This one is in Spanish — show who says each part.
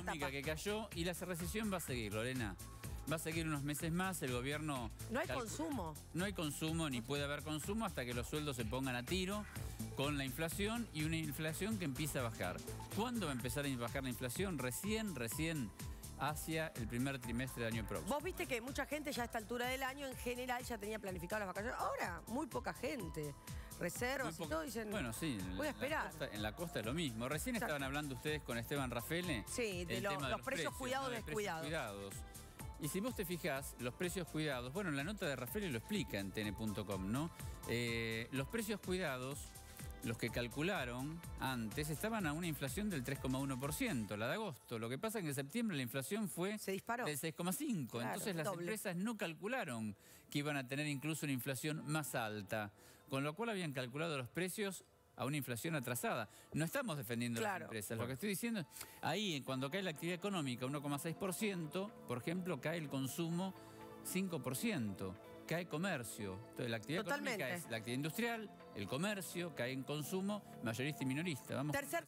Speaker 1: económica que cayó y la recesión va a seguir, Lorena. Va a seguir unos meses más, el gobierno...
Speaker 2: No hay consumo.
Speaker 1: No hay consumo, ni puede haber consumo hasta que los sueldos se pongan a tiro con la inflación y una inflación que empieza a bajar. ¿Cuándo va a empezar a bajar la inflación? Recién hacia el primer trimestre del año próximo.
Speaker 2: Vos viste que mucha gente ya a esta altura del año en general ya tenía planificado las vacaciones. Ahora, muy poca gente. Reservas y todo, dicen,
Speaker 1: bueno, sí,
Speaker 2: voy a esperar.
Speaker 1: En la costa es lo mismo. Recién estaban hablando ustedes con Esteban Rafele.
Speaker 2: Sí, de los precios cuidados,
Speaker 1: descuidados. Y si vos te fijás, los precios cuidados, bueno, la nota de Rafele lo explica en tn.com, ¿no? Los precios cuidados, los que calcularon antes, estaban a una inflación del 3,1%, la de agosto. Lo que pasa es que en septiembre la inflación fue
Speaker 2: se disparó
Speaker 1: del 6,5%.
Speaker 2: Claro,
Speaker 1: entonces las empresas no calcularon que iban a tener incluso una inflación más alta, con lo cual habían calculado los precios a una inflación atrasada. No estamos defendiendo las empresas. Lo que estoy diciendo es, ahí cuando cae la actividad económica 1,6%, por ejemplo, cae el consumo 5%, cae comercio. Entonces la actividad económica es la actividad industrial, el comercio, cae en consumo mayorista y minorista. Vamos.